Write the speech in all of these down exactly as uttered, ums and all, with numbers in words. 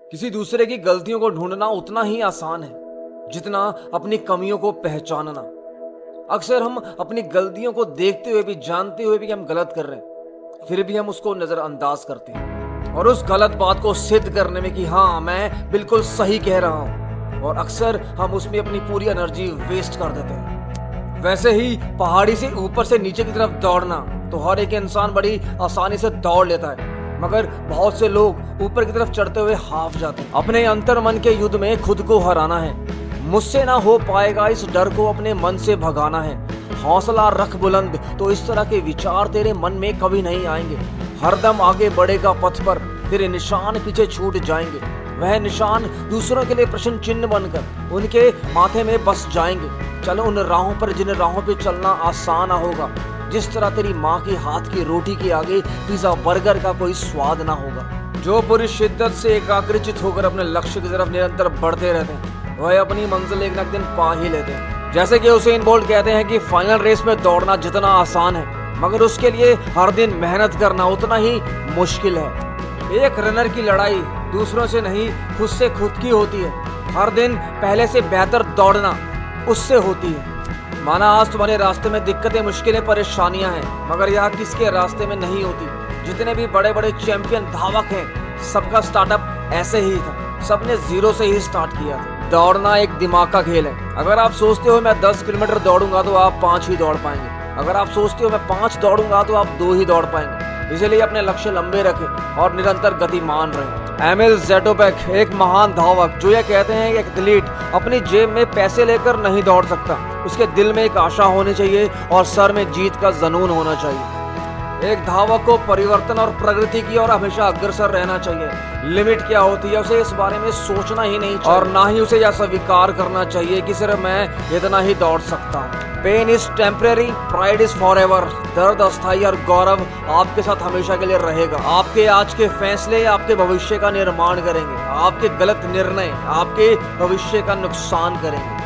किसी दूसरे की गलतियों को ढूंढना उतना ही आसान है जितना अपनी कमियों को पहचानना। अक्सर हम अपनी गलतियों को देखते हुए भी, जानते हुए भी कि हम गलत कर रहे हैं, फिर भी हम उसको नजरअंदाज करते हैं और उस गलत बात को सिद्ध करने में कि हाँ मैं बिल्कुल सही कह रहा हूं, और अक्सर हम उसमें अपनी पूरी एनर्जी वेस्ट कर देते हैं। वैसे ही पहाड़ी से ऊपर से नीचे की तरफ दौड़ना तो हर एक इंसान बड़ी आसानी से दौड़ लेता है, मगर बहुत से लोग ऊपर की तरफ चढ़ते हुए हाफ जाते हैं। अपने अंतर मन के युद्ध में खुद को हराना है, मुझसे ना हो पाएगा इस डर को अपने मन से भगाना है। हौसला रख बुलंद तो इस तरह के विचार तेरे मन में कभी नहीं आएंगे। हरदम आगे बढ़ेगा पथ पर, तेरे निशान पीछे छूट जाएंगे। वह निशान दूसरों के लिए प्रश्न चिन्ह बनकर उनके माथे में बस जाएंगे। चलो उन राहों पर जिन राहों पे चलना आसान होगा, जिस तरह तेरी माँ की हाथ की रोटी के आगे पिज्जा बर्गर का कोई स्वाद ना होगा। जो पूरी शिद्दत से एकाग्रचित होकर अपने लक्ष्य की तरफ निरंतर बढ़ते रहते हैं, वह अपनी मंजिल एक न एक दिन पा ही लेते हैं। जैसे कि उसेन बोल्ट कहते हैं कि फाइनल रेस में दौड़ना जितना आसान है, मगर उसके लिए हर दिन मेहनत करना उतना ही मुश्किल है। एक रनर की लड़ाई दूसरों से नहीं, खुद से खुद की होती है। हर दिन पहले से बेहतर दौड़ना उससे होती है। माना आज तुम्हारे रास्ते में दिक्कतें, मुश्किलें, परेशानियां हैं, मगर यह किसके रास्ते में नहीं होती। जितने भी बड़े बड़े चैंपियन धावक हैं, सबका स्टार्टअप ऐसे ही था। सबने जीरो से ही स्टार्ट किया था। दौड़ना एक दिमाग का खेल है। अगर आप सोचते हो मैं दस किलोमीटर दौड़ूंगा तो आप पांच ही दौड़ पाएंगे। अगर आप सोचते हो मैं पांच दौड़ूंगा तो आप दो ही दौड़ पाएंगे। इसलिए अपने लक्ष्य लंबे रखें और निरंतर गतिमान रहें। एमिल ज़ेटोबेक एक महान धावक जो ये कहते हैं कि एक एथलीट अपनी जेब में पैसे लेकर नहीं दौड़ सकता। उसके दिल में एक आशा होनी चाहिए और सर में जीत का जुनून होना चाहिए। एक धावक को परिवर्तन और प्रगति की और हमेशा अग्रसर रहना चाहिए। लिमिट क्या होती है उसे इस बारे में सोचना ही नहीं चाहिए, और ना ही उसे यह स्वीकार करना चाहिए कि सिर्फ मैं इतना ही दौड़ सकता हूँ। Pain is temporary, pride is forever. दर्द अस्थायी और गौरव आपके साथ हमेशा के लिए रहेगा। आपके आज के फैसले आपके भविष्य का निर्माण करेंगे। आपके गलत निर्णय आपके भविष्य का नुकसान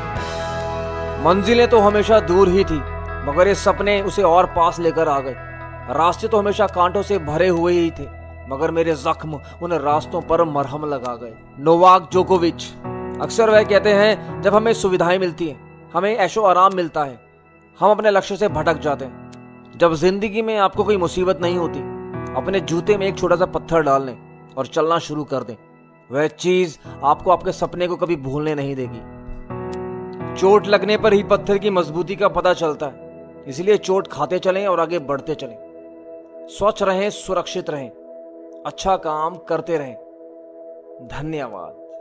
करेंगे। मंजिलें तो हमेशा दूर ही थी, मगर ये सपने उसे और पास लेकर आ गए। रास्ते तो हमेशा कांटों से भरे हुए ही थे, मगर मेरे जख्म उन रास्तों पर मरहम लगा गए। नोवाक जोकोविच अक्सर वह कहते हैं, जब हमें सुविधाएं मिलती हैं, हमें ऐशो आराम मिलता है, हम अपने लक्ष्य से भटक जाते हैं। जब जिंदगी में आपको कोई मुसीबत नहीं होती, अपने जूते में एक छोटा सा पत्थर डाल लें और चलना शुरू कर दें। वह चीज आपको आपके सपने को कभी भूलने नहीं देगी। चोट लगने पर ही पत्थर की मजबूती का पता चलता है, इसलिए चोट खाते चलें और आगे बढ़ते चलें। स्वच्छ रहें, सुरक्षित रहें, अच्छा काम करते रहें। धन्यवाद।